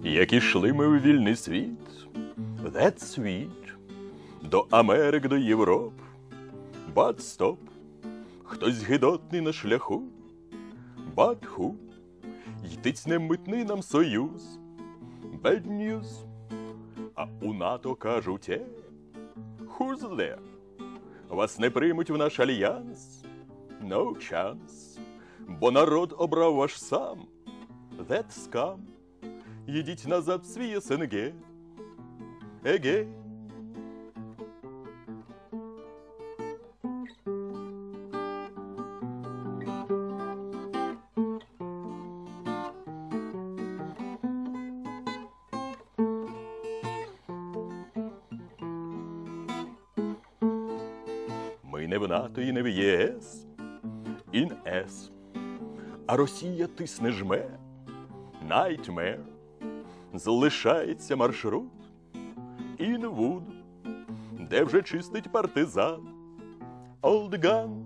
як ішли ми у вільний світ, that світ, до Америк, до Європ. But stop, хтось гидотний на шляху, but who, йтиць не митний нам союз, bad news, а у НАТО кажуть, who's there? Вас не приймуть в наш альянс, no chance, бо народ обрав ваш сам, that scam. Їдіть назад в свій СНГ, again. Ми не в НАТО і не в ЄС, in S, а Росія тисне жме, nightmare. Залишається маршрут in wood, де вже чистить партизан old gun.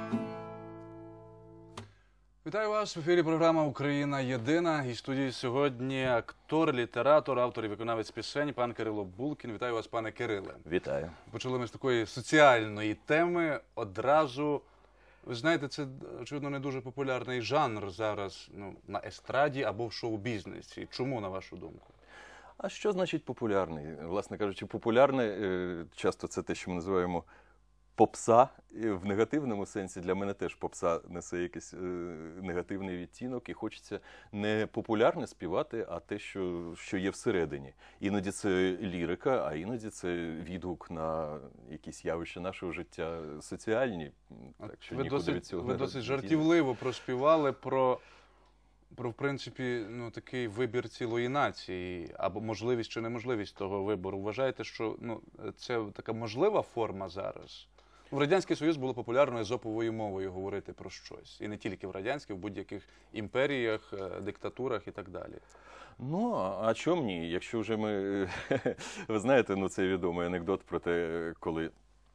Вітаю вас в ефірі програма «Україна єдина». І в студії сьогодні актор, літератор, автор і виконавець пісень пан Кирило Булкін. Вітаю вас, пане Кириле. Вітаю. Почали ми з такої соціальної теми одразу. Ви знаєте, це, очевидно, не дуже популярний жанр зараз на естраді або в шоу-бізнесі. Чому, на вашу думку? А що значить популярний? Власне кажучи, популярне часто це те, що ми називаємо попса. В негативному сенсі для мене теж попса несе якийсь негативний відтінок. І хочеться не популярне співати, а те, що є всередині. Іноді це лірика, а іноді це відгук на якісь явища нашого життя соціальні. Так, що ви досить жартівливо проспівали про в принципі, такий вибір цілої нації, або можливість чи неможливість того вибору. Вважаєте, що це така можлива форма зараз? В Радянський Союз було популярно езоповою мовою говорити про щось. І не тільки в радянській, в будь-яких імперіях, диктатурах і так далі. А чому ні? Якщо вже ми... Ви знаєте, цей відомий анекдот про те, коли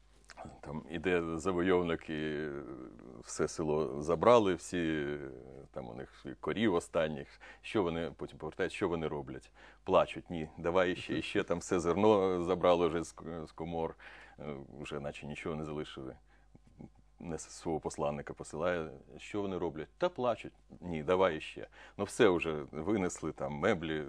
там іде завойовник і все село забрали, всі, там у них корів останніх, що вони потім повертають, що вони роблять? Плачуть, ні, давай ще там все зерно забрали вже з комор, вже наче нічого не залишили. Не свого посланника посилає, що вони роблять? Та плачуть, ні, давай ще. Все вже винесли, там меблі,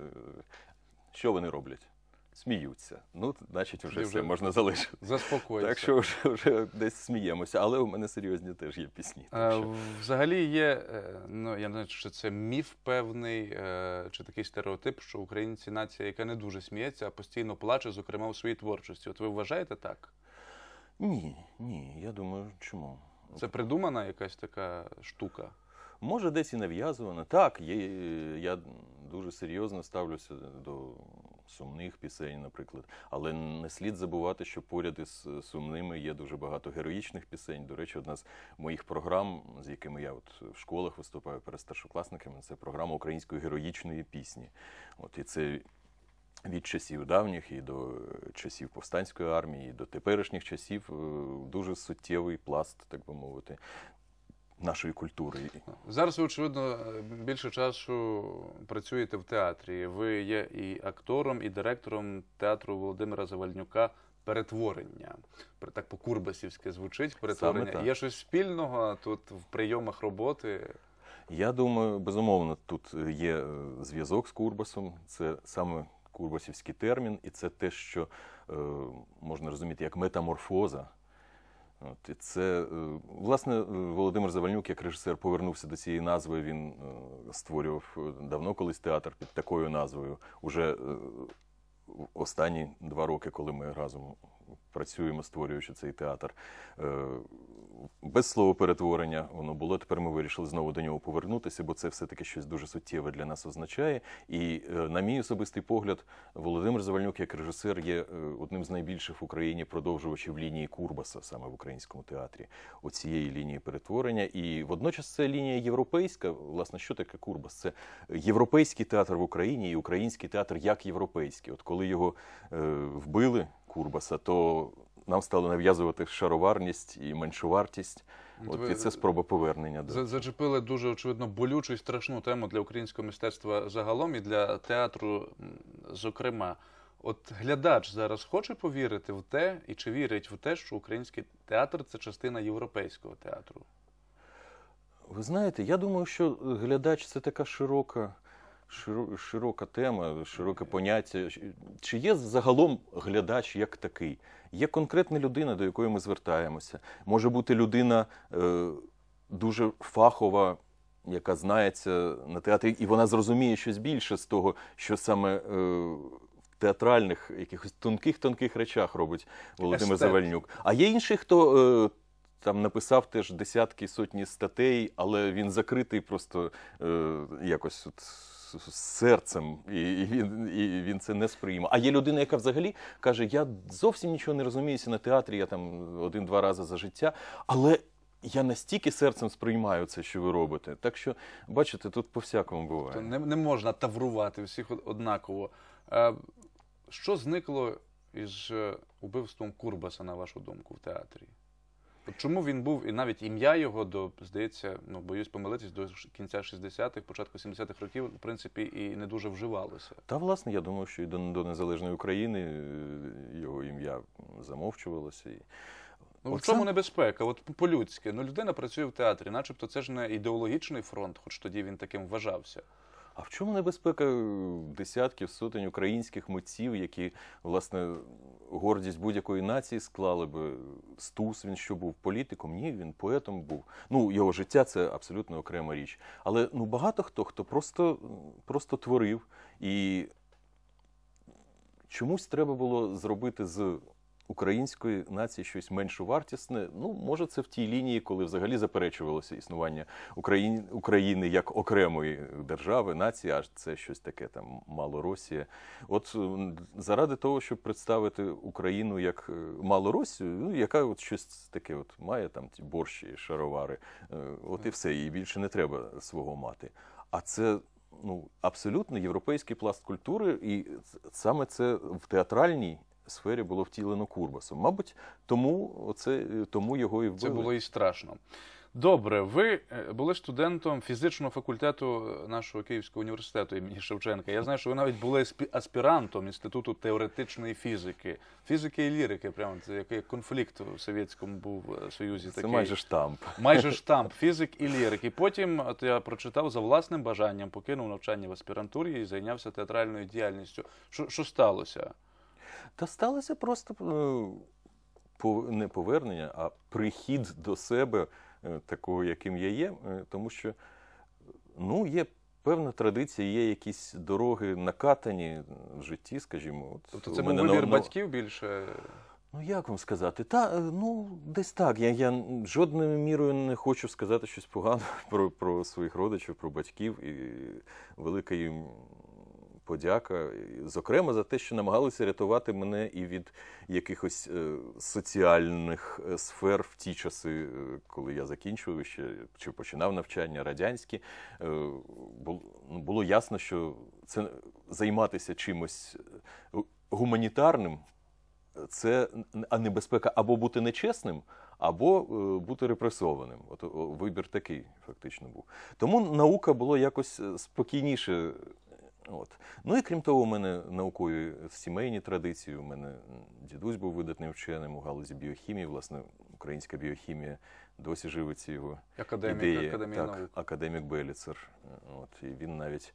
що вони роблять? Сміються. Значить, вже все можна залишити. Заспокоїться. Так що вже десь сміємося. Але у мене серйозні теж є пісні. Взагалі є, я не знаю, чи це міф певний, чи такий стереотип, що українці – нація, яка не дуже сміється, а постійно плаче, зокрема, у своїй творчості. От ви вважаєте так? Ні, я думаю, чому? Це придумана якась така штука? Може, десь і нав'язувана. Так, я дуже серйозно ставлюся до сумних пісень, наприклад. Але не слід забувати, що поряд із сумними є дуже багато героїчних пісень. До речі, одна з моїх програм, з якими я в школах виступаю перед старшокласниками, це програма української героїчної пісні. І це від часів давніх і до часів повстанської армії, і до теперішніх часів дуже суттєвий пласт, так би мовити, нашої культури. Зараз ви, очевидно, більше часу працюєте в театрі. Ви є і актором, і директором театру Володимира Завальнюка «Перетворення». Так по-курбасівськи звучить «Перетворення». Є щось спільного тут в прийомах роботи? Я думаю, безумовно, тут є зв'язок з Курбасом. Це саме курбасівський термін, і це те, що можна розуміти як метаморфоза. І це, власне, Володимир Завальнюк, як режисер, повернувся до цієї назви. Він створював давно колись театр під такою назвою. Уже останні 2 роки, коли ми разом працюємо, створюючи цей театр. Без слова перетворення воно було. Тепер ми вирішили знову до нього повернутися, бо це все-таки щось дуже суттєве для нас означає. І, на мій особистий погляд, Володимир Завальнюк, як режисер, є одним з найбільших в Україні продовжувачів лінії Курбаса, саме в українському театрі, оцієї лінії перетворення. І водночас це лінія європейська. Власне, що таке Курбас? Це європейський театр в Україні і український театр як європейський. От коли його вбили, Курбаса, то нам стали нав'язувати шароварність і меншовартість. І це спроба повернення. Зачепили дуже, очевидно, болючу і страшну тему для українського мистецтва загалом і для театру, зокрема. От глядач зараз хоче повірити в те, і чи вірить в те, що український театр – це частина європейського театру? Ви знаєте, я думаю, що глядач – це така широка тема, широке поняття. Чи є загалом глядач як такий? Є конкретна людина, до якої ми звертаємося. Може бути людина дуже фахова, яка знається на театрі, і вона зрозуміє щось більше з того, що саме в театральних, якихось тонких речах робить Володимир Завальнюк. А є інший, хто там написав теж десятки, сотні статей, але він закритий просто якось з серцем, і він це не сприймає. А є людина, яка взагалі каже, я зовсім нічого не розуміюся на театрі, я там 1-2 рази за життя, але я настільки серцем сприймаю це, що ви робите. Так що, бачите, тут по-всякому буває. Не можна таврувати всіх однаково. Що зникло із убивством Курбаса, на вашу думку, в театрі? От чому він був, і навіть ім'я його, здається, боюсь помилитись, до кінця 60-х, початку 70-х років, в принципі, і не дуже вживалося? Та, власне, я думаю, що і до Незалежної України його ім'я замовчувалося. В чому небезпека? От по-людськи. Людина працює в театрі, начебто це ж не ідеологічний фронт, хоч тоді він таким вважався. А в чому небезпека десятків, сотень українських митців, які, власне, гордість будь-якої нації склали би? Стус, він що був політиком? Ні, він поетом був. Його життя – це абсолютно окрема річ. Але багато хто просто творив. І чомусь треба було зробити з української нації щось менш вартісне. Може, це в тій лінії, коли взагалі заперечувалося існування України як окремої держави, нації, аж це щось таке там Малоросія. От заради того, щоб представити Україну як Малоросію, яка от щось таке от має там ті борщі, шаровари, от і все, їй більше не треба свого мати. А це абсолютно європейський пласт культури, і саме це в театральній сфері було втілено Курбасом. Мабуть, тому його і вбили. Це було і страшно. Добре, ви були студентом фізичного факультету нашого Київського університету імені Шевченка. Я знаю, що ви навіть були аспірантом Інституту теоретичної фізики. Фізики і лірики, прямо це який конфлікт у Совєтському був Союзі. Це майже штамп. Майже штамп, фізик і лірик. І потім, я прочитав, за власним бажанням покинув навчання в аспірантурі і зайнявся театральною діяльністю. Що сталося? Та сталося просто не повернення, а прихід до себе такого, яким я є, тому що, є певна традиція, є якісь дороги накатані в житті, скажімо. Тобто це був вибір батьків більше? Як вам сказати? Десь так. Я жодною мірою не хочу сказати щось погане про своїх родичів, про батьків, і велика їм подяка, зокрема, за те, що намагалися рятувати мене і від якихось соціальних сфер в ті часи, коли я закінчував ще, чи починав навчання радянські. Було ясно, що це займатися чимось гуманітарним, це небезпека або бути нечесним, або бути репресованим. Вибір такий фактично був. Тому наука була якось спокійніше. І крім того, у мене наукові сімейні традиції. У мене дідусь був видатним вченим у галузі біохімії. Власне, українська біохімія досі живиться його ідеї. Академік Беліцер. І він навіть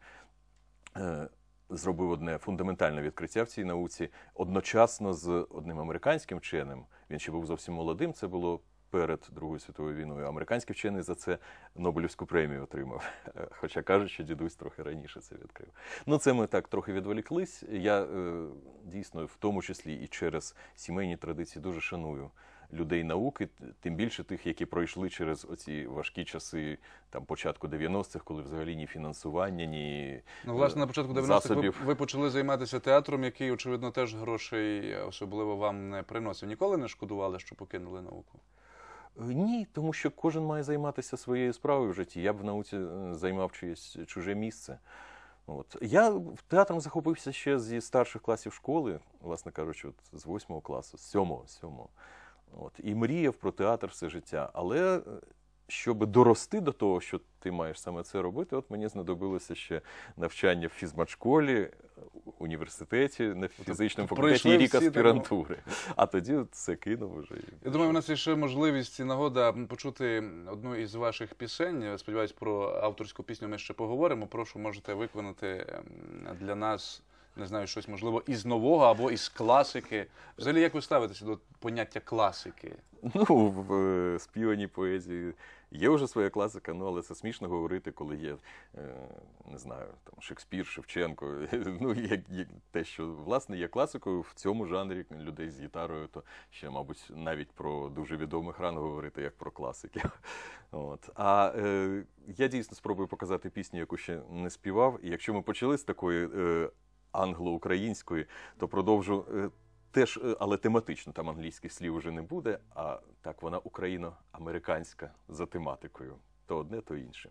зробив одне фундаментальне відкриття в цій науці одночасно з одним американським вченим. Він ще був зовсім молодим, це було перед Другою світовою війною. Американський вчений за це Нобелівську премію отримав. Хоча кажуть, що дідусь трохи раніше це відкрив. Це ми так трохи відволіклись. Я дійсно, в тому числі і через сімейні традиції, дуже шаную людей науки, тим більше тих, які пройшли через оці важкі часи початку 90-х, коли взагалі ні фінансування, ні власне, на початку 90-х ви почали займатися театром, який, очевидно, теж грошей особливо вам не приносив. Ніколи не шкодували, що покинули науку? Ні, тому що кожен має займатися своєю справою в житті. Я б в науці займав чиєсь чуже місце. Я театром захопився ще зі старших класів школи, власне кажучи, з 8 класу, з 7-го. От. І мріяв про театр все життя. Але щоб дорости до того, що ти маєш саме це робити, от мені знадобилося ще навчання в фізматшколі, університеті, на фізичному факультеті і Пройшли рік всі аспірантури. А тоді це кинув уже. Я думаю, у нас є ще можливість і нагода почути одну із ваших пісень. Сподіваюсь, про авторську пісню ми ще поговоримо. Прошу, можете виконати для нас, не знаю, щось, можливо, із нового або із класики. Взагалі, як ви ставитеся до поняття класики? Ну, в співаній поезії є вже своя класика, ну, але це смішно говорити, коли є, не знаю, там, Шекспір, Шевченко. Ну, те, що, власне, є класикою в цьому жанрі людей з гітарою, то ще, мабуть, навіть про дуже відомих рано говорити, як про класиків. От. А я дійсно спробую показати пісню, яку ще не співав. І якщо ми почали з такої англо-української, то продовжу теж, але тематично, там англійських слів уже не буде, а так вона україно-американська за тематикою. То одне, то інше.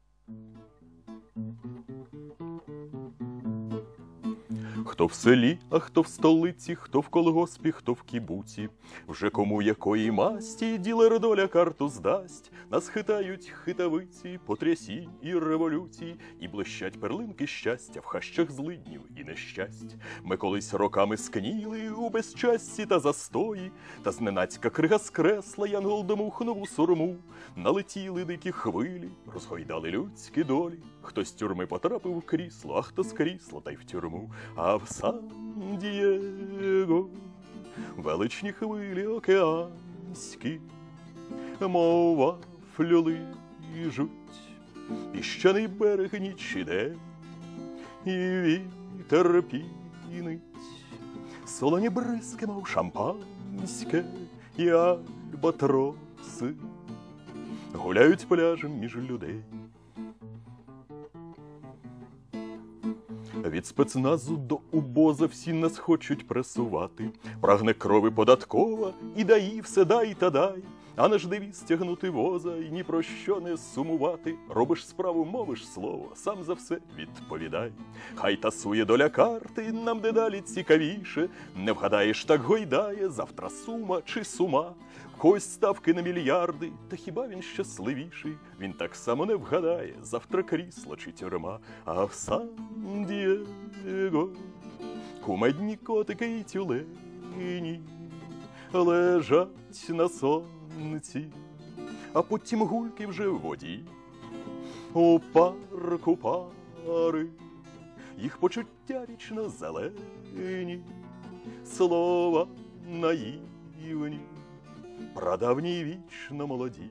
Хто в селі, а хто в столиці, хто в колгоспі, хто в кібуці. Вже кому якої масті ділер доля карту здасть. Нас хитають хитавиці, потрясінь і революцій, і блищать перлинки щастя в хащах злиднів і нещасть. Ми колись роками скніли у безчасті та застої, та зненацька крига скресла, янгол домухнув у сурму. Налетіли дикі хвилі, розгойдали людські долі. Хто з тюрми потрапив в крісло, а хто з крісла та й в тюрму. А в Сан-Дієго величні хвилі океанські, мов вафлю лижуть, піщаний берег ніч іде, і вітер пінить, солоні бризки, мов шампанське, і альбатроси гуляють пляжем між людей. Від спецназу до убоза всі нас хочуть пресувати. Прагне крови податкова, і дай все дай та дай. А наш девіз тягнути воза і ні про що не сумувати. Робиш справу, мовиш слово, сам за все відповідай. Хай тасує доля карти, нам дедалі цікавіше. Не вгадаєш, так гойдає, завтра сума чи сума. Когось ставки на мільярди, та хіба він щасливіший? Він так само не вгадає, завтра крісло чи тюрма. А в Сан-Дієго кумедні котики й тюлені лежать на сонці, а потім гульки вже в воді. У парку пари їх почуття вічно зелені, слова наївні, прадавні й вічно молоді.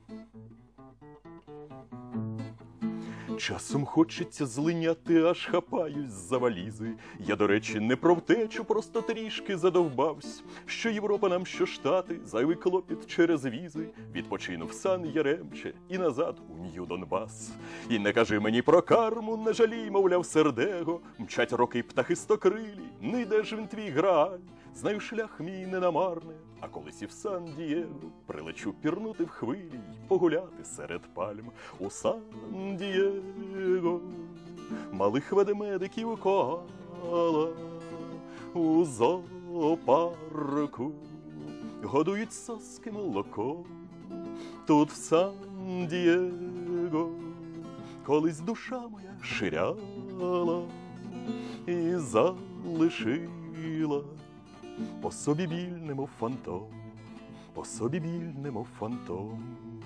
Часом хочеться злиняти, аж хапаюсь за валізи. Я, до речі, не про втечу, просто трішки задовбавсь. Що Європа нам, що Штати, зайвий клопіт через візи. Відпочинув Сан-Яремче і назад у Нью-Донбас. І не кажи мені про карму, не жалій, мовляв, сердего. Мчать роки птахистокрилі, не йде ж він твій грааль. Знаю, шлях мій не намарне, а колись і в Сан-Дієго прилечу пірнути в хвилі й погуляти серед пальм. У Сан-Дієго малих ведмедиків коала, у зоопарку годують соски молоком. Тут в Сан-Дієго колись душа моя ширяла і залишила по собі біль, немов фантом, по собі біль, немов фантом.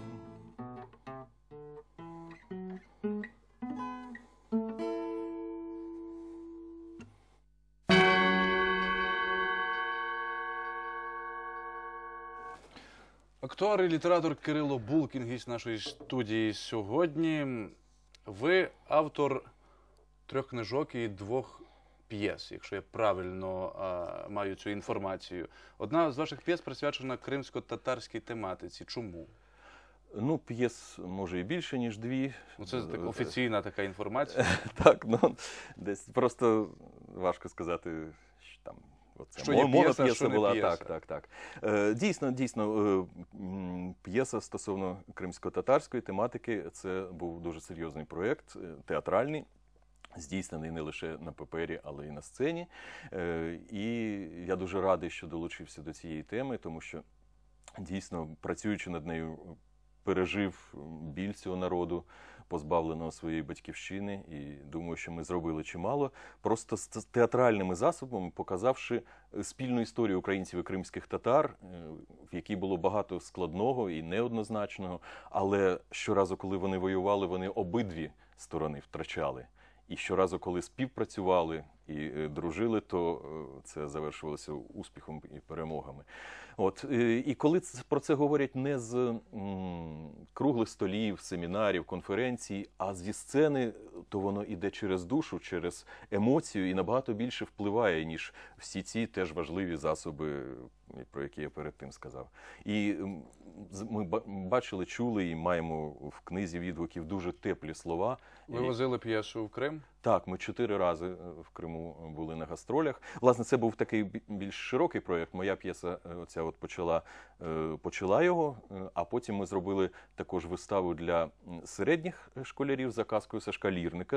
Актор і літератор Кирило Булкін, гість нашої студії сьогодні. Ви автор 3 книжок і 2 п'єс, якщо я правильно маю цю інформацію. Одна з ваших п'єс присвячена кримсько-татарській тематиці. Чому? Ну, п'єс, може, і більше, ніж 2. Ну, це так, офіційна така інформація. Так, ну, десь просто важко сказати, що там що є п'єса, що не була. п'єса. Так. Дійсно, п'єса стосовно кримсько-татарської тематики, це був дуже серйозний проєкт, театральний, здійснений не лише на папері, але й на сцені. І я дуже радий, що долучився до цієї теми, тому що дійсно, працюючи над нею, пережив біль цього народу, позбавленого своєї батьківщини, і думаю, що ми зробили чимало, просто з театральними засобами, показавши спільну історію українців і кримських татар, в якій було багато складного і неоднозначного, але щоразу, коли вони воювали, вони обидві сторони втрачали. І щоразу, коли співпрацювали і дружили, то це завершувалося успіхом і перемогами. От. І коли про це говорять не з круглих столів, семінарів, конференцій, а зі сцени, то воно йде через душу, через емоцію і набагато більше впливає, ніж всі ці теж важливі засоби, про які я перед тим сказав. І ми бачили, чули і маємо в книзі відгуків дуже теплі слова. Ви возили п'єсу в Крим? Так, ми 4 рази в Криму були на гастролях. Власне, це був такий більш широкий проєкт. Моя п'єса оця от почала його, а потім ми зробили також виставу для середніх школярів за казкою Сашка Лірника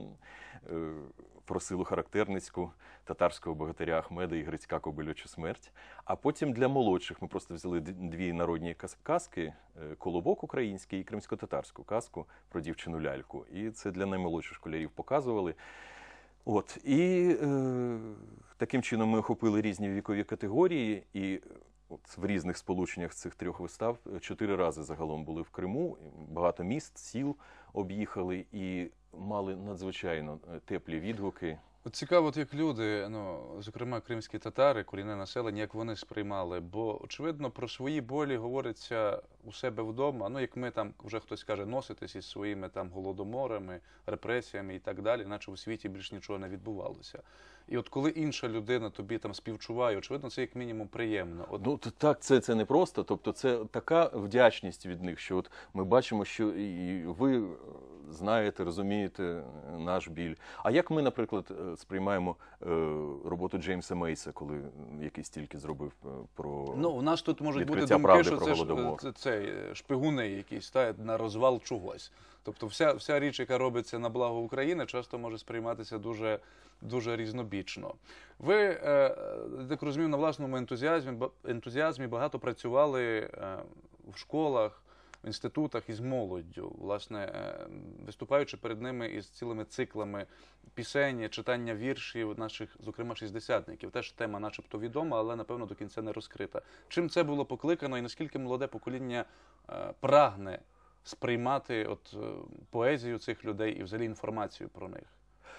про силу характерницьку татарського богатиря Ахмеда і Грицька Кобилячу смерть. А потім для молодших ми просто взяли 2 народні казки, «Колобок» український і кримсько-татарську казку про дівчину-ляльку. І це для наймолодших школярів показували. От. І таким чином ми охопили різні вікові категорії, і от в різних сполученнях цих 3 вистав 4 рази загалом були в Криму, багато міст, сіл об'їхали і мали надзвичайно теплі відгуки. От цікаво, як люди, зокрема кримські татари, корінне населення, як вони сприймали, бо, очевидно, про свої болі говориться у себе вдома, як ми там, вже хтось каже, носитись із своїми там голодоморами, репресіями і так далі, наче у світі більш нічого не відбувалося. І от коли інша людина тобі там співчуває, очевидно, це як мінімум приємно. Так, це не просто, тобто це така вдячність від них, що от ми бачимо, що і ви знаєте, розумієте наш біль. А як ми, наприклад, сприймаємо роботу Джеймса Мейса, коли який стільки зробив про у нас тут можуть бути відкриття думки, правди що про це шпигуни якісь на розвал чогось. Тобто вся річ, яка робиться на благо України, часто може сприйматися дуже, дуже різнобічно. Ви, так розумію, на власному ентузіазмі багато працювали в школах, в інститутах із молоддю, власне, виступаючи перед ними із цілими циклами пісень, читання віршів наших, зокрема, шістдесятників. Теж тема начебто відома, але, напевно, до кінця не розкрита. Чим це було покликано і наскільки молоде покоління прагне сприймати поезію цих людей і взагалі інформацію про них?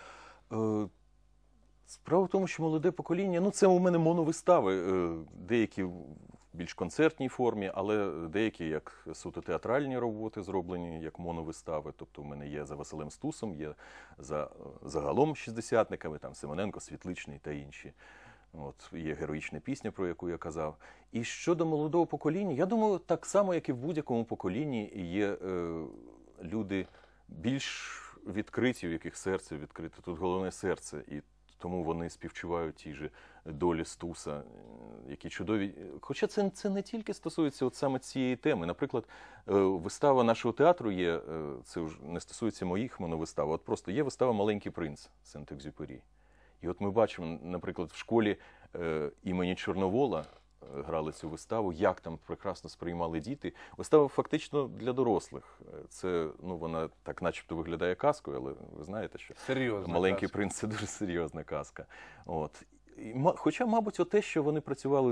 Справа в тому, що молоде покоління, це у мене моновистави, деякі в більш концертній формі, але деякі як суто театральні роботи зроблені, як моновистави. Тобто в мене є за Василем Стусом, є за загалом шістдесятниками, там Симоненко, Світличний та інші. От, є героїчна пісня, про яку я казав. І щодо молодого покоління, я думаю, так само, як і в будь-якому поколінні, є люди більш відкриті, у яких серце відкрите. Тут головне серце. І тому вони співчувають тій же долі Стуса, які чудові. Хоча це не тільки стосується от саме цієї теми. Наприклад, вистава нашого театру є, це вже не стосується моїх моновистав, от просто є вистава «Маленький принц» Сент-Екзюпері. І от ми бачимо, наприклад, в школі імені Чорновола грали цю виставу, як там прекрасно сприймали діти. Вистава фактично для дорослих. Це, вона так начебто виглядає казкою, але ви знаєте, що серйозна «Маленький казка. принц» – це дуже серйозна казка. От. Хоча, мабуть, те, що вони працювали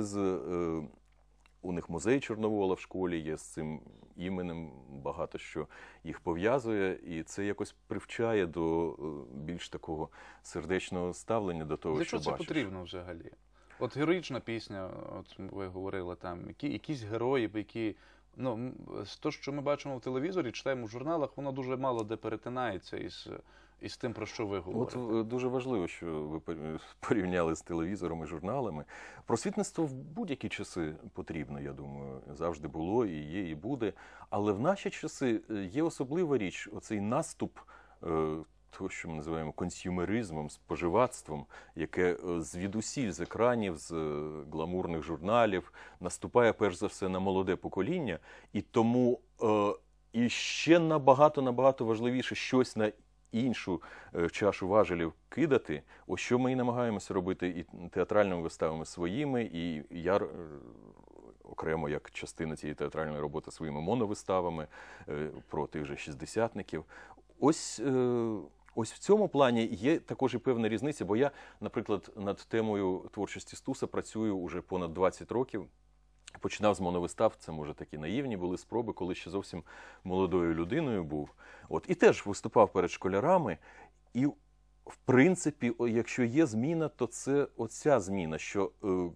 у них музей Чорновола в школі, є з цим іменем, багато що їх пов'язує, і це якось привчає до більш такого сердечного ставлення до того, що бачиш. Для чого це потрібно взагалі? От героїчна пісня, от ви говорили там, якісь герої, які, то, що ми бачимо в телевізорі, читаємо в журналах, воно дуже мало де перетинається із тим, про що ви говорите. От дуже важливо, що ви порівняли з телевізором і журналами. Просвітництво в будь-які часи потрібно, я думаю. Завжди було, і є, і буде. Але в наші часи є особлива річ, оцей наступ того, що ми називаємо консюмеризмом, споживацтвом, яке звідусіль з екранів, з гламурних журналів наступає, перш за все, на молоде покоління. І тому і ще набагато важливіше щось на іншу чашу важелів кидати, ось що ми і намагаємося робити і театральними виставами своїми, і я окремо як частина цієї театральної роботи своїми моновиставами про тих же шістдесятників. Ось в цьому плані є також і певна різниця, бо я, наприклад, над темою творчості Стуса працюю уже понад 20 років. Починав з моновистав, це, може, такі наївні були спроби, коли ще зовсім молодою людиною був. І теж виступав перед школярами. І, в принципі, якщо є зміна, то це оця зміна, що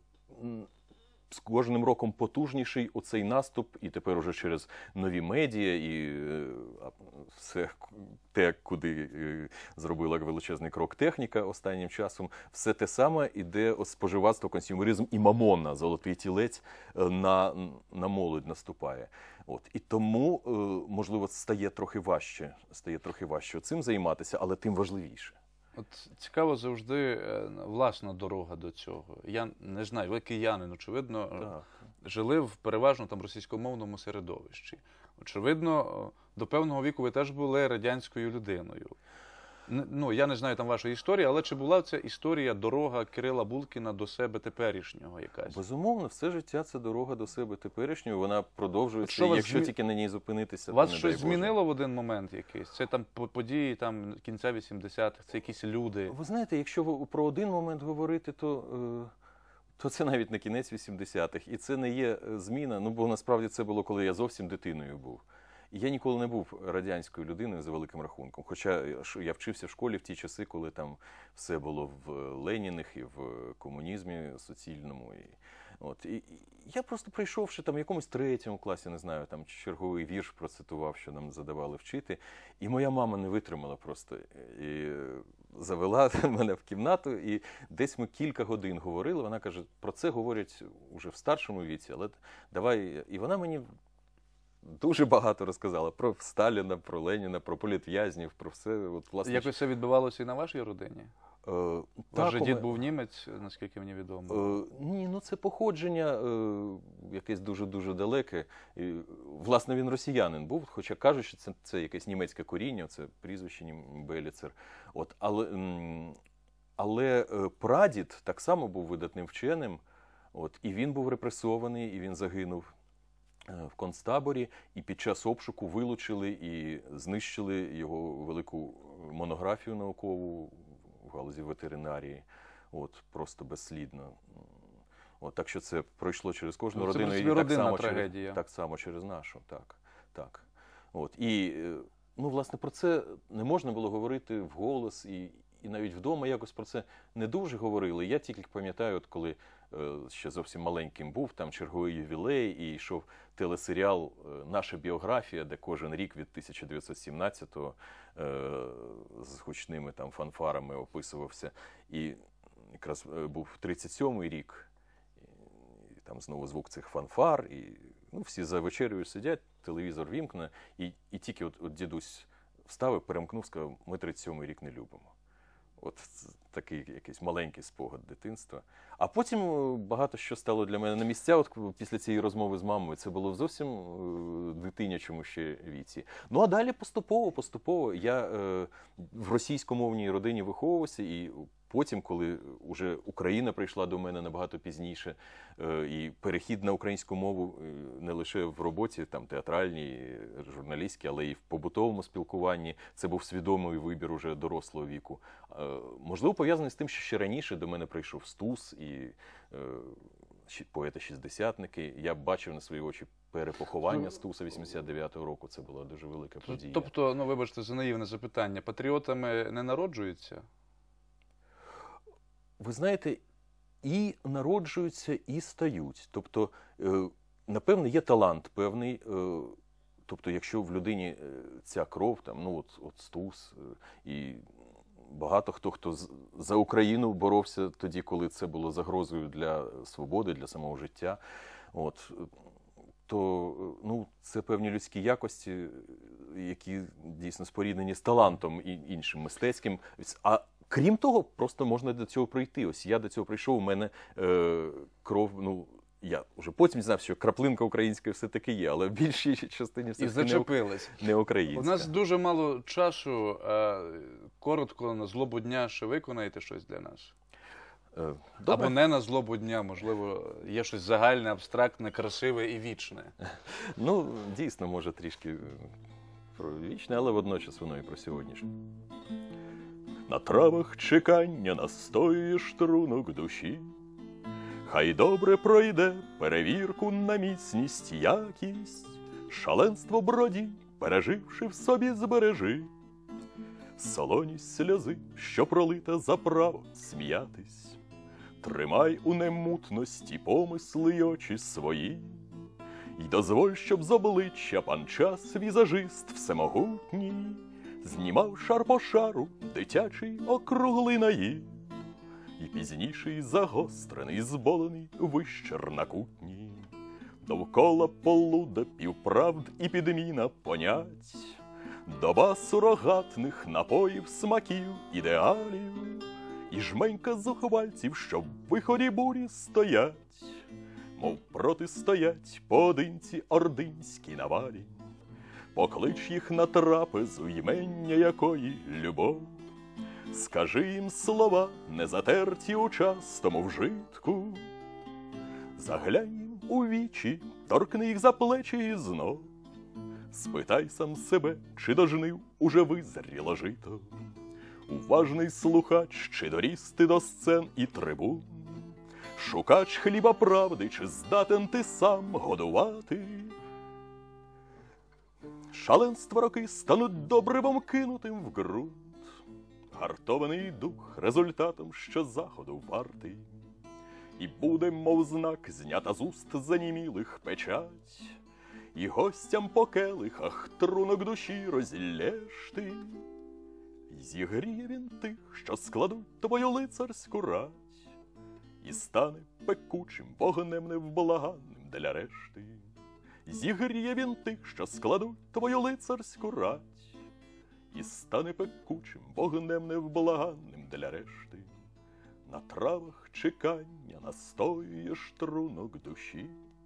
з кожним роком потужніший оцей наступ, і тепер уже через нові медіа, і все те, куди зробила величезний крок техніка останнім часом, все те саме іде споживацтво, консюмеризм і мамонна, золотий тілець на молодь наступає. І тому, можливо, стає трохи важче цим займатися, але тим важливіше. Цікаво завжди власна дорога до цього. Я не знаю, ви киянин, очевидно, жили в переважно там російськомовному середовищі. Очевидно, до певного віку ви теж були радянською людиною. Я не знаю там вашої історії, але чи була ця історія, дорога Кирила Булкіна до себе теперішнього якась? Безумовно, все життя це дорога до себе теперішнього, вона продовжується, якщо тільки на ній зупинитися. Вас щось змінило в один момент якийсь? Це там події кінця 80-х, це якісь люди? Ви знаєте, якщо про один момент говорити, то це навіть не кінець 80-х, і це не є зміна, бо насправді це було, коли я зовсім дитиною був. Я ніколи не був радянською людиною за великим рахунком, хоча я вчився в школі в ті часи, коли там все було в Леніних і в комунізмі суцільному. І я просто прийшовши там в якомусь 3-му класі, не знаю, там черговий вірш процитував, що нам задавали вчити, і моя мама не витримала просто і завела мене в кімнату, і десь ми кілька годин говорили, вона каже, про це говорять уже в старшому віці, але давай, і вона мені дуже багато розказала про Сталіна, про Леніна, про політв'язнів, про все. Власне, якось це відбувалося і на вашій родині? Ваш же дід був німець, наскільки мені відомо. Ні, це походження якесь дуже-дуже далеке. Власне, він росіянин був, хоча кажуть, що це якесь німецьке коріння, це прізвище Беліцер. Але прадід так само був видатним вченим, і він був репресований, і він загинув в концтаборі, і під час обшуку вилучили і знищили його велику монографію наукову в галузі ветеринарії, просто безслідно. Так що це пройшло через кожну родину, і так само через нашу. Так. І, власне, про це не можна було говорити вголос, і навіть вдома якось про це не дуже говорили. Я тільки пам'ятаю, коли ще зовсім маленьким був, там черговий ювілей, і йшов телесеріал «Наша біографія», де кожен рік від 1917-го з гучними там фанфарами описувався. І якраз був 37-й рік, і там знову звук цих фанфар, і всі за вечерею сидять, телевізор вімкне, і тільки от дідусь вставив, перемкнув, сказав, ми 37-й рік не любимо. Такий якийсь маленький спогад дитинства. А потім багато що стало для мене на місця, після цієї розмови з мамою. Це було в зовсім дитинячому ще віці. А далі поступово. Я в російськомовній родині виховувався, і потім, коли вже Україна прийшла до мене набагато пізніше, і перехід на українську мову не лише в роботі, там, театральній, журналістській, але і в побутовому спілкуванні, це був свідомий вибір уже дорослого віку. Можливо, пов'язаний з тим, що ще раніше до мене прийшов Стус і поети-шістдесятники. Я бачив на свої очі перепоховання Стуса 89-го року. Це була дуже велика подія. Тобто, вибачте за наївне запитання, патріотами не народжуються? Ви знаєте, і народжуються, і стають. Тобто, напевно, є талант певний. Тобто, якщо в людині ця кров, там, Стус, і багато хто за Україну боровся тоді, коли це було загрозою для свободи, для самого життя, то це певні людські якості, які дійсно споріднені з талантом і іншим мистецьким. Крім того, просто можна до цього прийти. Ось я до цього прийшов, у мене кров, я вже потім знав, що краплинка українська все-таки є, але в більшій частині все-таки не українська. У нас дуже мало часу. Коротко, на злобу дня, ще виконаєте щось для нас? Добре. Або не на злобу дня, можливо, є щось загальне, абстрактне, красиве і вічне. Ну, дійсно, може трішки про вічне, але водночас воно і про сьогоднішнє. На травах чекання настоює штрунок душі. Хай добре пройде перевірку на міцність, якість. Шаленство броді, переживши в собі, збережи. Солоність сльози, що пролита за право сміятись. Тримай у немутності помисли й очі свої. І дозволь, щоб з обличчя пан час візажист всемогутній знімав шар по шару дитячий округлий наїв. І пізніший загострений, зболений вищер на кутні. Довкола полуда півправд і підміна понять. Доба сурогатних напоїв, смаків, ідеалів. І жменька зухвальців, що в виході бурі стоять. Мов протистоять поодинці ординській навалі. Поклич їх на трапезу, ймення якої любов. Скажи їм слова, не затерті у частому вжитку. Заглянь їм у вічі, торкни їх за плечі і знов. Спитай сам себе, чи дожнив уже визріло жито. Уважний слухач, чи доріс ти до сцен і трибун. Шукач хліба правди, чи здатен ти сам годувати. Шаленства роки стануть добривом кинутим в ґрунт. Гартований дух результатом що заходу вартий. І буде, мов знак, знята з уст занімілих печать. І гостям по келихах трунок душі розіллєш ти. І зігріє він тих, що складуть твою лицарську рать. І стане пекучим вогнем невблаганним для решти. Зігріє він тих, що складуть твою лицарську рать. І стане пекучим вогнем невблаганним для решти. На травах чекання настоює штрунок душі.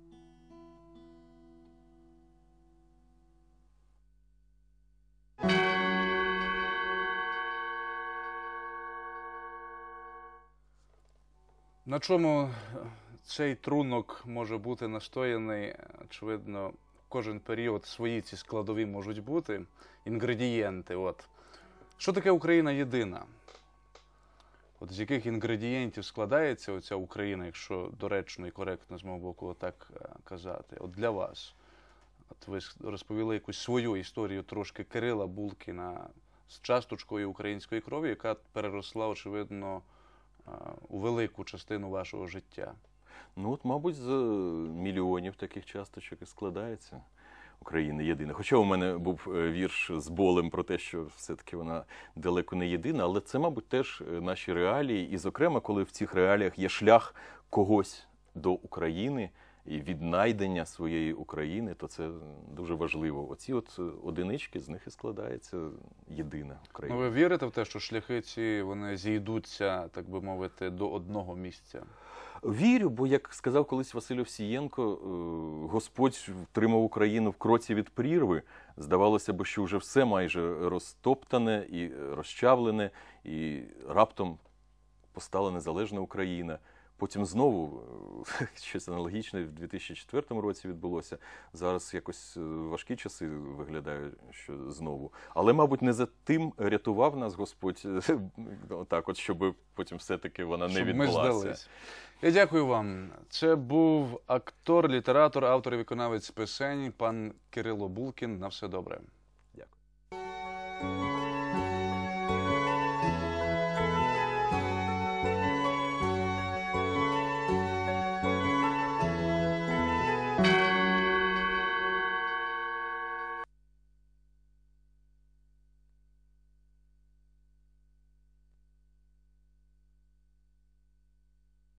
На чому цей трунок може бути настояний? Очевидно, кожен період свої ці складові можуть бути, інгредієнти. От. Що таке Україна єдина? От з яких інгредієнтів складається оця Україна, якщо доречно і коректно з мого боку так казати? От для вас. От ви розповіли якусь свою історію трошки Кирила Булкіна з часточкою української крові, яка переросла, очевидно, у велику частину вашого життя. Ну от, мабуть, з мільйонів таких часточок і складається Україна єдина. Хоча у мене був вірш з болем про те, що все-таки вона далеко не єдина, але це, мабуть, теж наші реалії. І, зокрема, коли в цих реаліях є шлях когось до України і віднайдення своєї України, то це дуже важливо. Оці от одинички, з них і складається єдина Україна. Ну, ви вірите в те, що шляхи ці, вони зійдуться, так би мовити, до одного місця? Вірю, бо, як сказав колись Василь Овсієнко, Господь тримав Україну в кроці від прірви. Здавалося б, що вже все майже розтоптане і розчавлене, і раптом постала незалежна Україна. Потім знову щось аналогічне в 2004 році відбулося. Зараз якось важкі часи виглядають, що знову. Але, мабуть, не за тим рятував нас Господь, так от, щоб потім все-таки вона не відбулася. Ми здались. Я дякую вам. Це був актор, літератор, автор і виконавець пісень пан Кирило Булкін. На все добре.